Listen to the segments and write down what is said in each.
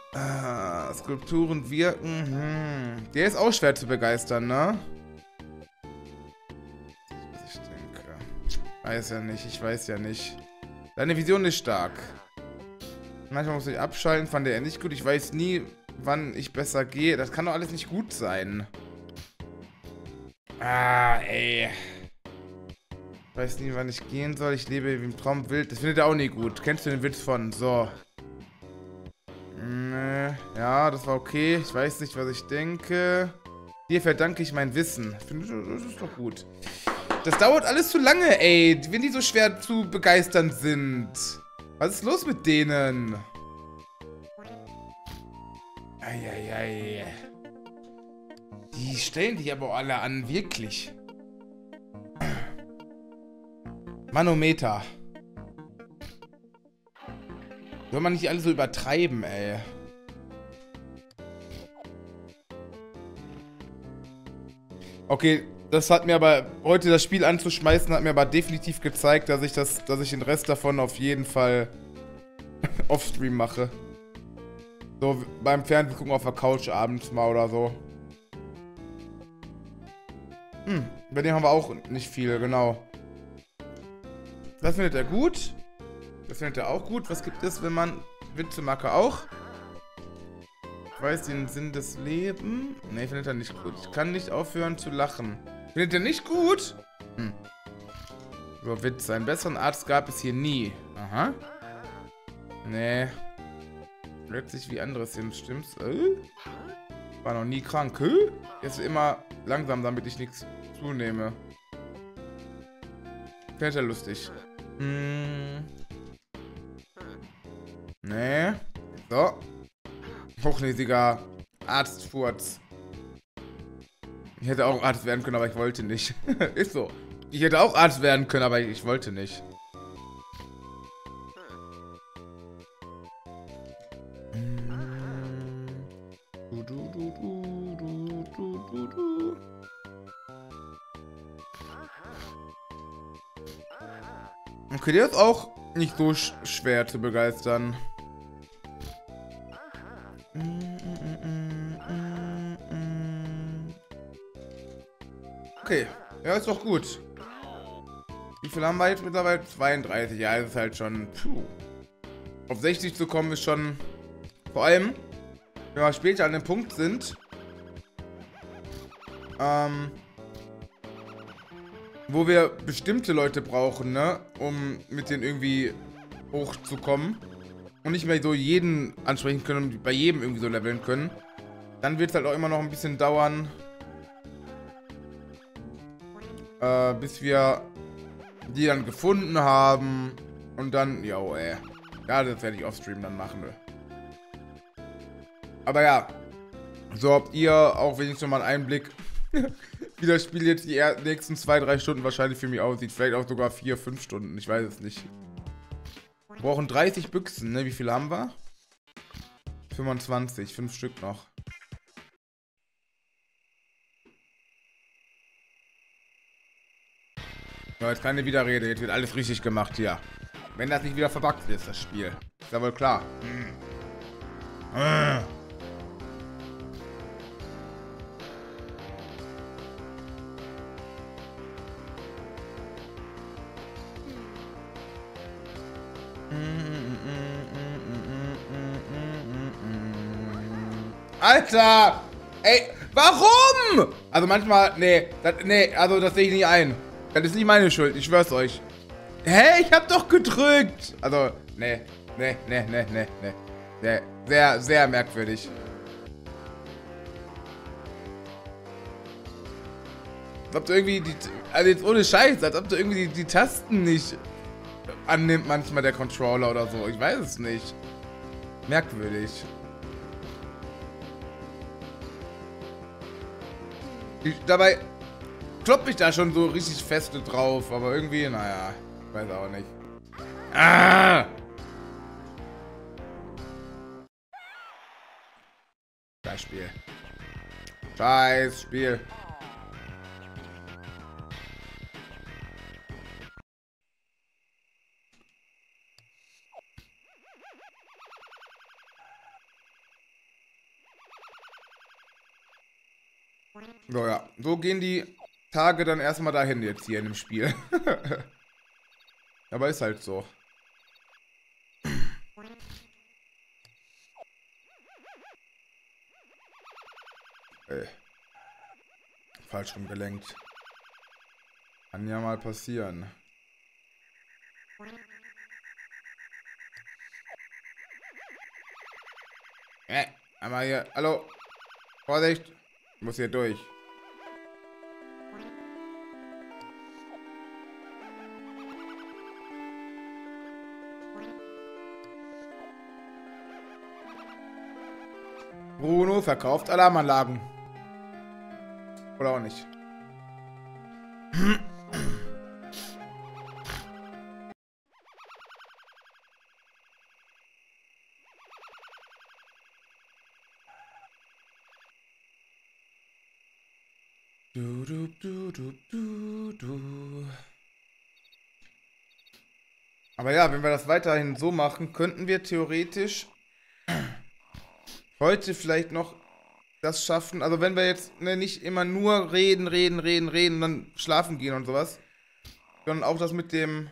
Skulpturen wirken. Der ist auch schwer zu begeistern, ne? Was ich denke. Weiß ja nicht, ich weiß ja nicht. Deine Vision ist stark. Manchmal muss ich abschalten, fand er nicht gut. Ich weiß nie, wann ich besser gehe. Das kann doch alles nicht gut sein. Ey. Ich weiß nie, wann ich gehen soll. Ich lebe wie im Traum wild. Das findet er auch nie gut. Kennst du den Witz von? So. Ja, das war okay. Ich weiß nicht, was ich denke. Dir verdanke ich mein Wissen. Das ist doch gut. Das dauert alles zu lange, ey. Wenn die so schwer zu begeistern sind. Was ist los mit denen? Eieiei. Die stellen dich aber alle an, wirklich. Manometer. Soll man nicht alle so übertreiben, ey. Okay, das hat mir aber, heute das Spiel anzuschmeißen, hat mir aber definitiv gezeigt, dass ich den Rest davon auf jeden Fall offstream mache. So beim Fernsehen gucken auf der Couch abends mal oder so. Bei dem haben wir auch nicht viel, genau. Das findet er gut. Das findet er auch gut. Was gibt es, wenn man Witze-Macke auch? Ich weiß den Sinn des Lebens. Ne, findet er nicht gut. Ich kann nicht aufhören zu lachen. Findet er nicht gut? So, Witz. Einen besseren Arzt gab es hier nie. Aha. Nee. Hört sich wie andere Sims, stimmt's? War noch nie krank. Jetzt immer langsam, damit ich nichts zunehme. Findet er lustig. Nee. So. Hochnäsiger Arztfurz. Ich hätte auch Arzt werden können, aber ich wollte nicht. Ist so. Ich hätte auch Arzt werden können, aber ich wollte nicht. Okay, der ist auch nicht so schwer zu begeistern. Okay, ja, ist doch gut. Wie viel haben wir jetzt mittlerweile? 32, ja, das ist halt schon... Puh. Auf 60 zu kommen ist schon... Vor allem, wenn wir später an dem Punkt sind... wo wir bestimmte Leute brauchen, ne? Um mit denen irgendwie hochzukommen. Und nicht mehr so jeden ansprechen können und bei jedem irgendwie so leveln können. Dann wird es halt auch immer noch ein bisschen dauern... bis wir die dann gefunden haben. Und dann, yo, ey. Ja, das werde ich offstream dann machen, ne? Aber ja. So habt ihr auch wenigstens noch mal einen Einblick, wie das Spiel jetzt die nächsten 2-3 Stunden wahrscheinlich für mich aussieht. Vielleicht auch sogar 4-5 Stunden. Ich weiß es nicht. Wir brauchen 30 Büchsen, ne? Wie viele haben wir? 25. 5 Stück noch. Ja, jetzt keine Widerrede, jetzt wird alles richtig gemacht hier. Wenn das nicht wieder verbuggt ist, das Spiel. Ist ja wohl klar. Alter! Ey, warum? Also manchmal, nee, also das sehe ich nicht ein. Das ist nicht meine Schuld, ich schwör's euch. Hä? Ich hab doch gedrückt! Also, nee. Sehr, sehr merkwürdig. Als ob du irgendwie also jetzt ohne Scheiß, als ob du irgendwie die Tasten nicht annimmt manchmal der Controller oder so. Ich weiß es nicht. Merkwürdig. Dabei klopfe ich da schon so richtig feste drauf, aber irgendwie, naja, ich weiß auch nicht. Scheiß Spiel. Scheiß Spiel. So, ja. So gehen die Tage dann erstmal dahin jetzt hier in dem Spiel. Aber ist halt so. Falsch rumgelenkt. Kann ja mal passieren. Einmal hier. Hallo. Vorsicht. Ich muss hier durch. Bruno verkauft Alarmanlagen. Oder auch nicht. Du, du, du, du, du, du. Aber ja, wenn wir das weiterhin so machen, könnten wir theoretisch heute vielleicht noch das schaffen. Also wenn wir jetzt nicht immer nur reden, und dann schlafen gehen und sowas, sondern auch das mit dem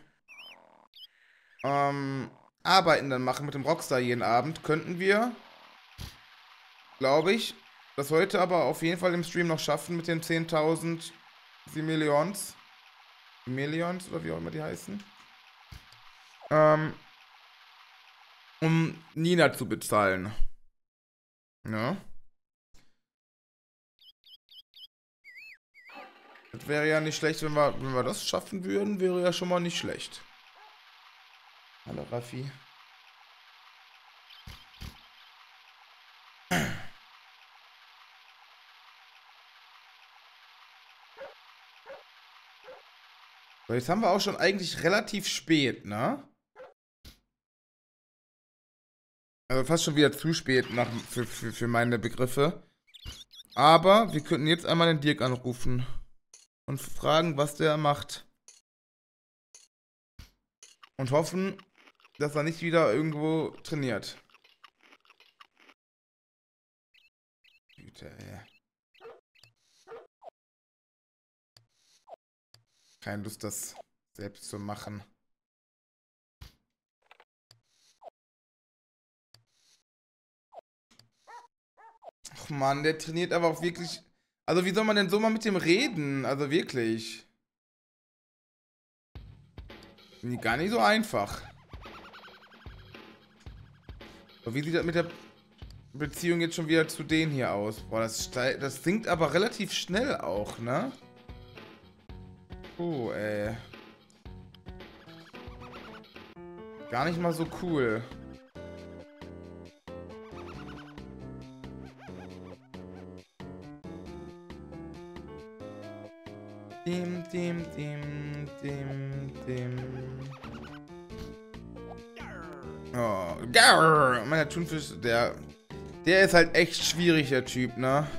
Arbeiten dann machen, mit dem Rockstar jeden Abend, könnten wir, glaube ich, das heute aber auf jeden Fall im Stream noch schaffen mit den 10.000 Simillions. Millions oder wie auch immer die heißen. Um Nina zu bezahlen. Ja. Das wäre ja nicht schlecht, wenn wir das schaffen würden, wäre ja schon mal nicht schlecht. Hallo Raffi. So, jetzt haben wir auch schon eigentlich relativ spät, ne? Also fast schon wieder zu spät für meine Begriffe. Aber wir könnten jetzt einmal den Dirk anrufen. Und fragen, was der macht. Und hoffen, dass er nicht wieder irgendwo trainiert. Güte, ey. Keine Lust, das selbst zu machen. Ach Mann, der trainiert aber auch wirklich... Also wie soll man denn so mal mit dem reden? Also wirklich. Gar nicht so einfach. Aber wie sieht das mit der Beziehung jetzt schon wieder zu denen hier aus? Boah, das sinkt aber relativ schnell auch, ne? Oh, ey. Gar nicht mal so cool. Dem. Oh, Garr. Meiner Thunfisch, der ist halt echt schwierig, der Typ, ne?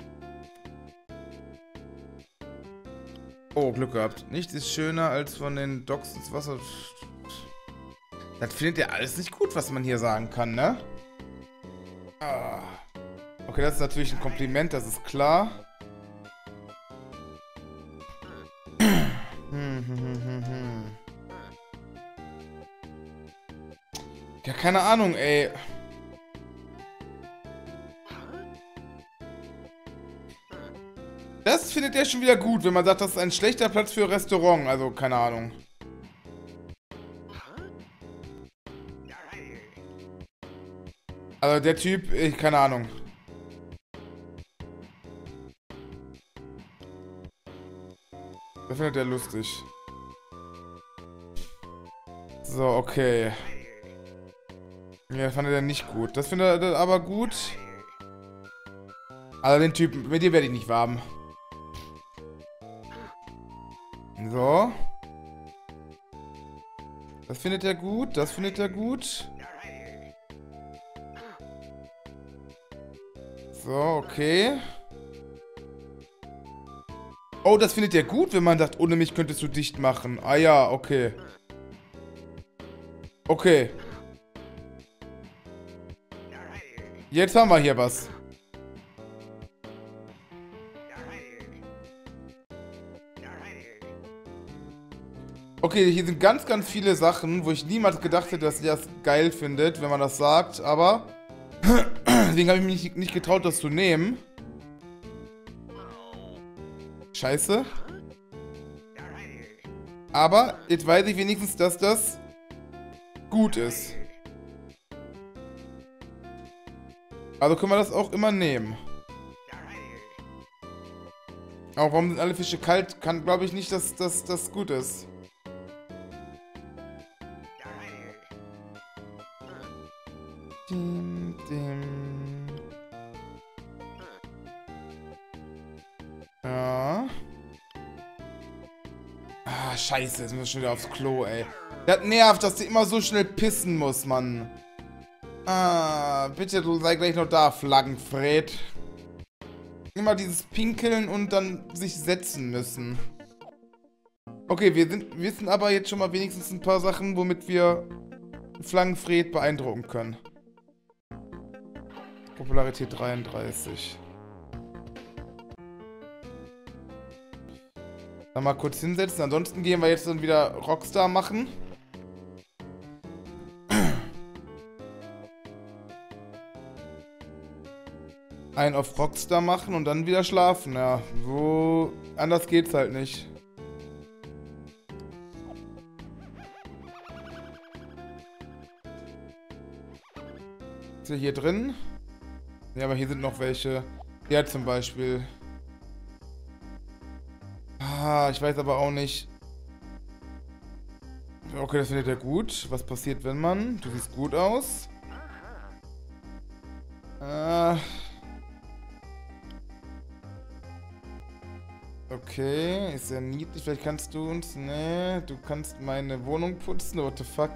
Oh, Glück gehabt. Nichts ist schöner, als von den Docks ins Wasser. Das findet ihr alles nicht gut, was man hier sagen kann, ne? Ah. Okay, das ist natürlich ein Kompliment, das ist klar. Ja, keine Ahnung, ey. Das findet er schon wieder gut, wenn man sagt, das ist ein schlechter Platz für Restaurant. Also, keine Ahnung. Also, der Typ, keine Ahnung. Das findet er lustig. So, okay. Ja, das fand er nicht gut. Das findet er aber gut. Also den Typen, mit dem werde ich nicht warm. So. Das findet er gut, das findet er gut. So, okay. Oh, das findet er gut, wenn man sagt, ohne mich könntest du dicht machen. Ah ja, okay. Okay. Jetzt haben wir hier was. Okay, hier sind ganz, ganz viele Sachen, wo ich niemals gedacht hätte, dass ihr das geil findet, wenn man das sagt, aber deswegen habe ich mich nicht getraut, das zu nehmen. Scheiße. Aber jetzt weiß ich wenigstens, dass das gut ist. Also können wir das auch immer nehmen. Aber warum sind alle Fische kalt? Kann, glaube ich, nicht, dass das gut ist. Dim, dim. Ja. Ah, scheiße, jetzt müssen wir schon wieder aufs Klo, ey. Das nervt, dass du immer so schnell pissen musst, Mann. Ah, bitte, du sei gleich noch da, Flaggenfred. Immer dieses Pinkeln und dann sich setzen müssen. Okay, wir wissen aber jetzt schon mal wenigstens ein paar Sachen, womit wir Flaggenfred beeindrucken können. Popularität 33. Dann mal kurz hinsetzen. Ansonsten gehen wir jetzt dann wieder Rockstar machen. Einen auf Rockstar machen und dann wieder schlafen. Ja, so anders geht's halt nicht. Ist hier drin? Ja, aber hier sind noch welche. Der zum Beispiel. Ah, ich weiß aber auch nicht. Okay, das findet er gut. Was passiert, wenn man... Du siehst gut aus. Okay, ist ja niedlich. Vielleicht kannst du uns... Nee, du kannst meine Wohnung putzen. What the fuck?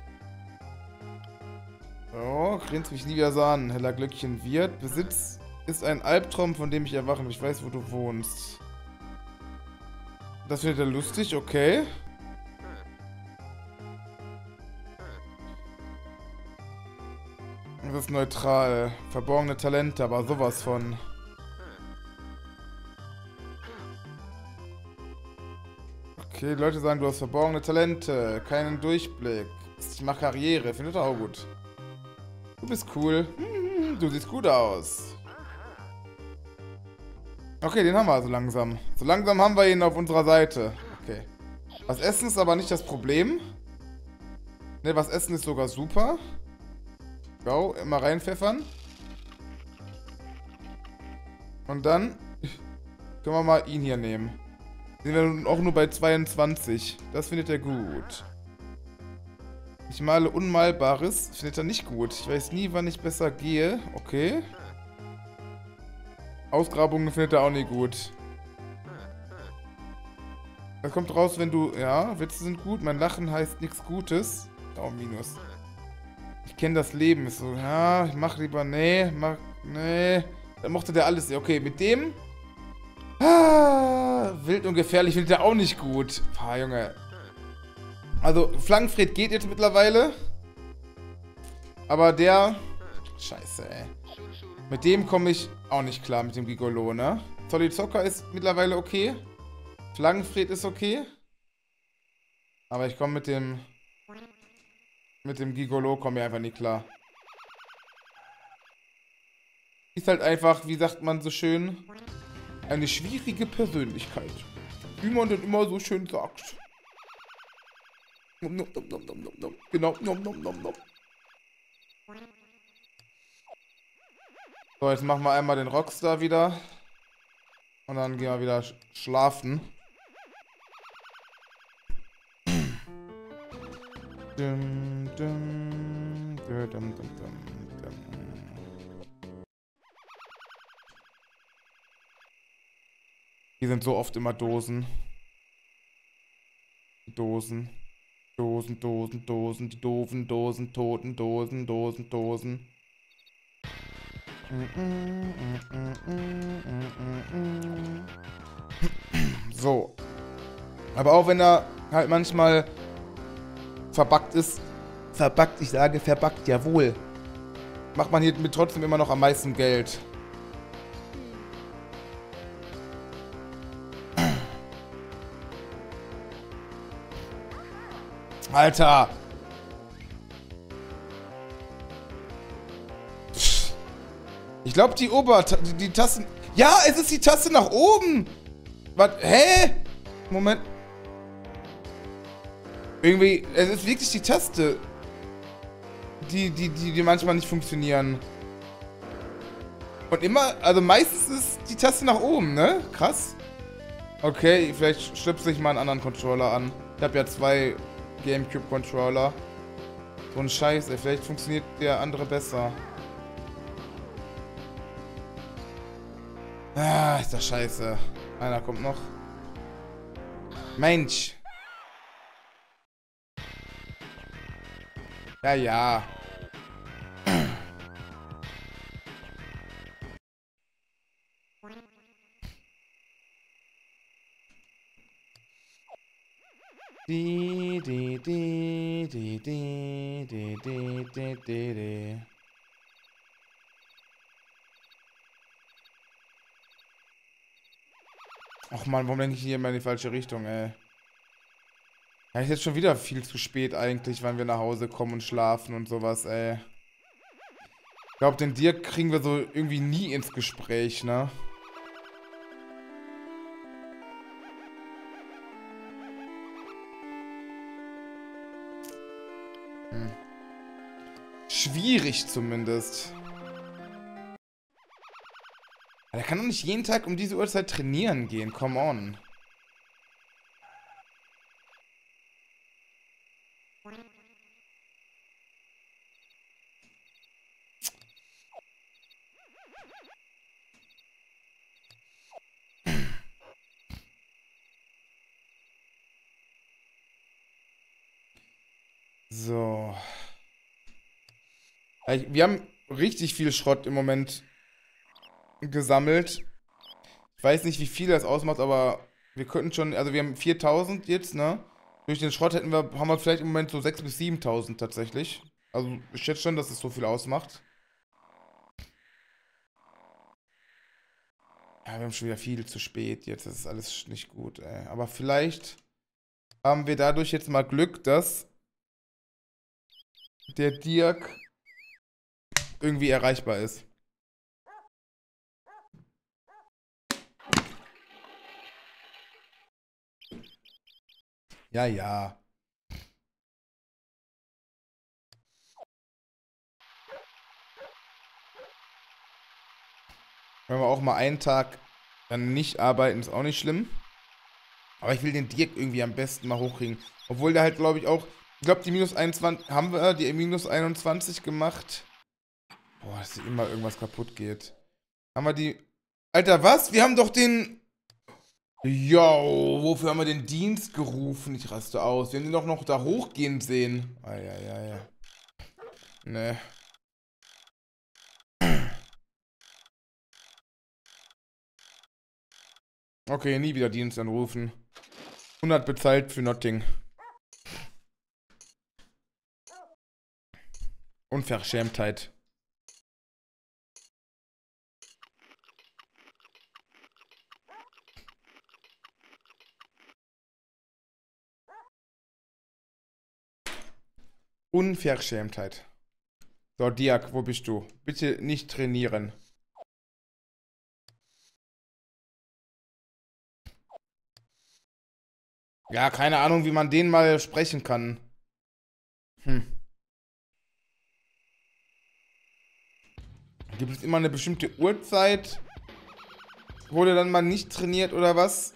Oh, grinst mich nie wieder so an. Heller Glöckchen wird. Besitz ist ein Albtraum, von dem ich erwache. Ich weiß, wo du wohnst. Das findet er lustig, okay. Das ist neutral. Verborgene Talente, aber sowas von. Okay, die Leute sagen, du hast verborgene Talente, keinen Durchblick. Ich mache Karriere, findet er auch gut. Du bist cool. Du siehst gut aus. Okay, den haben wir also langsam. So langsam haben wir ihn auf unserer Seite. Okay. Was essen ist aber nicht das Problem. Ne, was essen ist sogar super. Go, immer reinpfeffern. Und dann können wir mal ihn hier nehmen. Sind wir nun auch nur bei 22. Das findet er gut. Ich male Unmalbares. Findet er nicht gut. Ich weiß nie, wann ich besser gehe. Okay. Ausgrabungen findet er auch nicht gut. Das kommt raus, wenn du... Ja, Witze sind gut. Mein Lachen heißt nichts Gutes. Oh, Minus. Ich kenne das Leben. Ist so, ja, ich mach lieber... Nee, nee. Dann mochte der alles. Okay, mit dem... Ah, wild und gefährlich findet er auch nicht gut. Ah, Junge. Also, Flaggenfred geht jetzt mittlerweile. Aber der... Scheiße, ey. Mit dem komme ich auch nicht klar, mit dem Gigolo, ne? Zolli Zocker ist mittlerweile okay. Flaggenfred ist okay. Aber ich komme mit dem... Mit dem Gigolo komme ich einfach nicht klar. Ist halt einfach, wie sagt man so schön, eine schwierige Persönlichkeit. Wie man denn immer so schön sagt. Genau. So, jetzt machen wir einmal den Rockstar wieder. Und dann gehen wir wieder schlafen. Hier sind so oft immer Dosen. Dosen. Die doofen Dosen, toten Dosen. So. Aber auch wenn er halt manchmal verbuggt ist. Verbuggt, ich sage verbuggt, jawohl. Macht man hier mit trotzdem immer noch am meisten Geld. Alter! Ich glaube, die Tasten... Ja, es ist die Taste nach oben! Was? Hä? Moment. Irgendwie, es ist wirklich die Taste, die manchmal nicht funktionieren. Und immer, also meistens ist die Taste nach oben, ne? Krass. Okay, vielleicht stöpsel ich mal einen anderen Controller an. Ich habe ja 2 Gamecube-Controller. So ein Scheiß, ey. Vielleicht funktioniert der andere besser. Ah, ist das scheiße. Einer kommt noch. Mensch. Ja, ja. Ach man, warum denke ich hier immer in die falsche Richtung, ey? Ja, ist jetzt schon wieder viel zu spät eigentlich, wann wir nach Hause kommen und schlafen und sowas, ey. Ich glaube, den Dirk kriegen wir so irgendwie nie ins Gespräch, ne? Schwierig zumindest. Aber der kann doch nicht jeden Tag um diese Uhrzeit trainieren gehen, come on. So. Wir haben richtig viel Schrott im Moment gesammelt. Ich weiß nicht, wie viel das ausmacht, aber wir könnten schon, also wir haben 4000 jetzt, ne? Durch den Schrott haben wir vielleicht im Moment so 6.000 bis 7.000 tatsächlich. Also ich schätze schon, dass es so viel ausmacht. Ja, wir haben schon wieder viel zu spät jetzt. Das ist alles nicht gut, ey. Aber vielleicht haben wir dadurch jetzt mal Glück, dass der Dirk irgendwie erreichbar ist. Ja, ja. Wenn wir auch mal einen Tag dann nicht arbeiten, ist auch nicht schlimm. Aber ich will den Dirk irgendwie am besten mal hochkriegen. Obwohl der halt, glaube ich, auch... Ich glaube, die minus 21... Haben wir die minus 21 gemacht? Boah, dass immer irgendwas kaputt geht. Haben wir die... Alter, was? Wir haben doch den... Jo, wofür haben wir den Dienst gerufen? Ich raste aus. Wir haben den doch noch da hochgehen sehen. Eieiei. Ne. Okay, nie wieder Dienst anrufen. 100 bezahlt für Notting. Unverschämtheit. Unverschämtheit. So, Dirk, wo bist du? Bitte nicht trainieren. Ja, keine Ahnung, wie man den mal sprechen kann. Gibt es immer eine bestimmte Uhrzeit, wo der dann mal nicht trainiert oder was?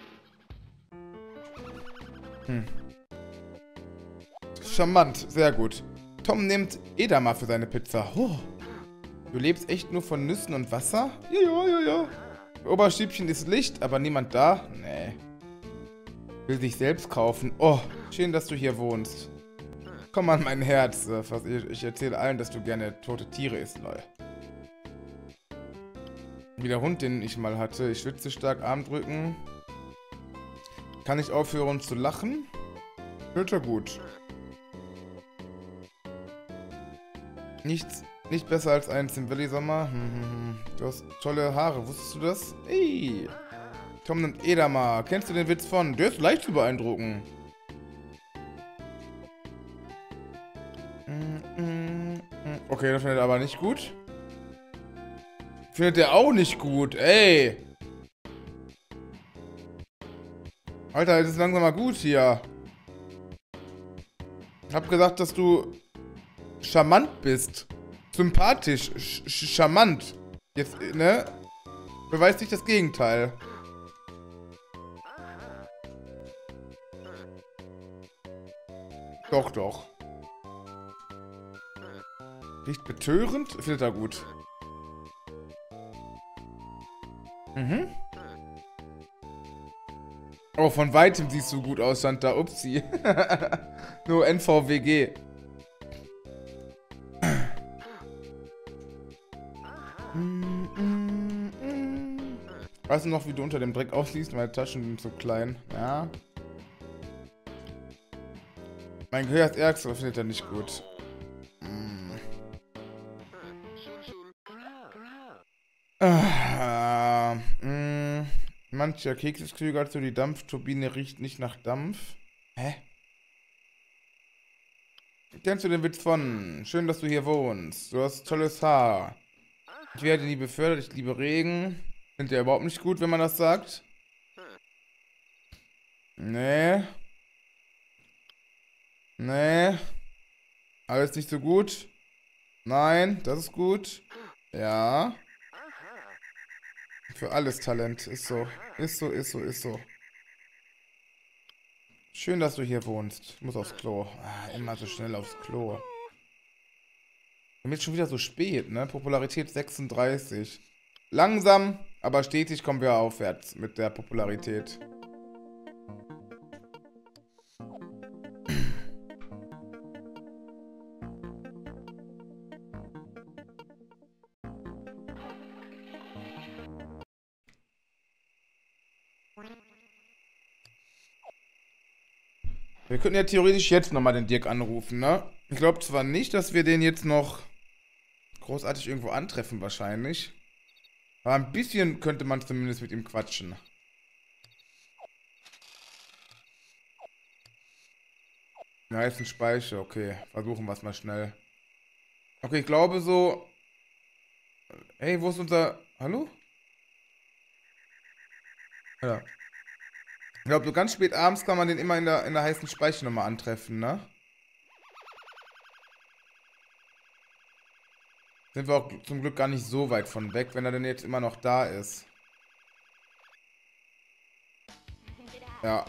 Charmant, sehr gut. Tom nimmt Edamer für seine Pizza. Oh. Du lebst echt nur von Nüssen und Wasser? Ja. Oberstübchen ist Licht, aber niemand da? Nee. Will sich selbst kaufen. Oh, schön, dass du hier wohnst. Komm an mein Herz. Ich erzähle allen, dass du gerne tote Tiere isst, lol. Wie der Hund, den ich mal hatte. Ich schwitze stark, Armdrücken. Kann ich aufhören zu lachen? Hört ja gut. Nicht besser als ein Zimbelli-Sommer. Du hast tolle Haare, wusstest du das? Ey. Tom nimmt Edamer. Kennst du den Witz von? Der ist leicht zu beeindrucken. Okay, das findet er aber nicht gut. Findet er auch nicht gut, ey. Alter, jetzt ist langsam mal gut hier. Ich hab gesagt, dass du charmant bist. Sympathisch, charmant. Jetzt, ne? Beweist nicht das Gegenteil. Doch, doch. Riecht betörend? Findet er gut. Mhm. Oh, von weitem siehst du gut aus, stand da. Upsi. Nur NVWG. Weißt du noch, wie du unter dem Dreck aussiehst? Meine Taschen sind so klein. Ja. Mein Gehör ist ärgste, findet er nicht gut. Mancher Keks ist klüger als du, die Dampfturbine riecht nicht nach Dampf. Hä? Kennst du den Witz von? Schön, dass du hier wohnst. Du hast tolles Haar. Ich werde nie befördert, ich liebe Regen. Findet ihr überhaupt nicht gut, wenn man das sagt? Nee. Nee. Alles nicht so gut? Nein, das ist gut. Ja. Für alles Talent. Ist so. Ist so, ist so, ist so. Schön, dass du hier wohnst. Ich muss aufs Klo. Ah, immer so schnell aufs Klo. Und jetzt schon wieder so spät, ne? Popularität 36. Langsam, aber stetig kommen wir aufwärts mit der Popularität. Wir könnten ja theoretisch jetzt nochmal den Dirk anrufen, ne? Ich glaube zwar nicht, dass wir den jetzt noch großartig irgendwo antreffen, wahrscheinlich. Aber ein bisschen könnte man zumindest mit ihm quatschen. Ja, ist ein Speicher, okay. Versuchen wir es mal schnell. Okay, ich glaube so... Hey, wo ist unser... Hallo? Ja. Ich glaube, so ganz spät abends kann man den immer in der heißen Speiche nochmal antreffen, ne? Sind wir auch zum Glück gar nicht so weit von weg, wenn er denn jetzt immer noch da ist. Ja.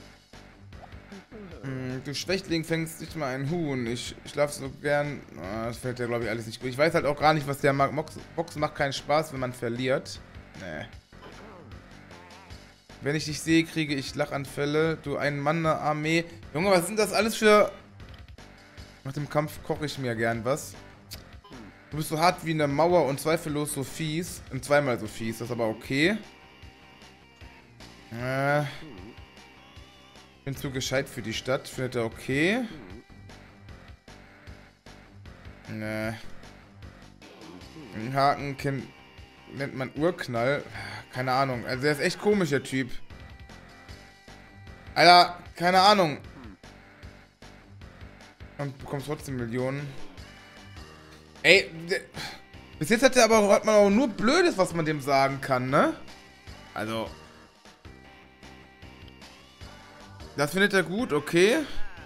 Du Schwächling fängst nicht mal ein Huhn. Ich schlaf so gern. Das fällt ja, glaube ich, alles nicht gut. Ich weiß halt auch gar nicht, was der mag. Boxen macht keinen Spaß, wenn man verliert. Nee. Wenn ich dich sehe, kriege ich Lachanfälle. Du ein Mann der Armee. Junge, was sind das alles für... Nach dem Kampf koche ich mir gern was. Du bist so hart wie eine Mauer und zweifellos so fies. Und zweimal so fies, das ist aber okay. Bin zu gescheit für die Stadt. Findet er okay? Nee. Den Haken nennt man Urknall. Keine Ahnung. Also der ist echt komisch, der Typ. Alter, keine Ahnung. Und du bekommst trotzdem Millionen. Ey, bis jetzt hat man auch nur Blödes, was man dem sagen kann, ne? Also. Das findet er gut, okay.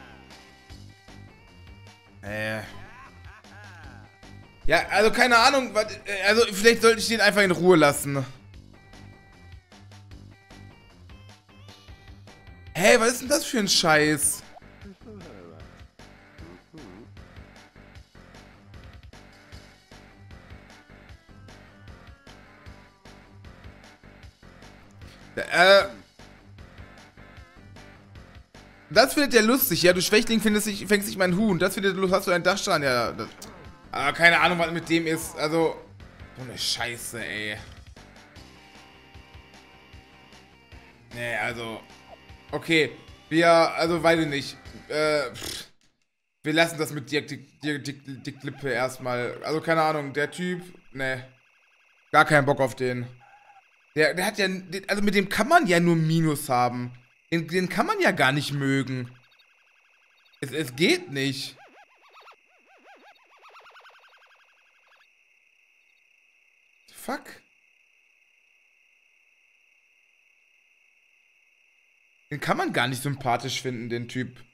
Ja, also keine Ahnung, also vielleicht sollte ich den einfach in Ruhe lassen. Hey, was ist denn das für ein Scheiß? Das findet er lustig, ja, du Schwächling fängst nicht mein Huhn. Das findet er lustig, hast du einen Dachschaden, ja. Aber keine Ahnung, was mit dem ist, also... So eine Scheiße, ey. Nee, also... Okay, also weiß ich nicht. Wir lassen das mit Dirk die Klippe erstmal. Also keine Ahnung, der Typ, ne. Gar keinen Bock auf den. Der hat ja, also mit dem kann man ja nur Minus haben. Den kann man ja gar nicht mögen. Es geht nicht. fuck? Den kann man gar nicht sympathisch finden, den Typ.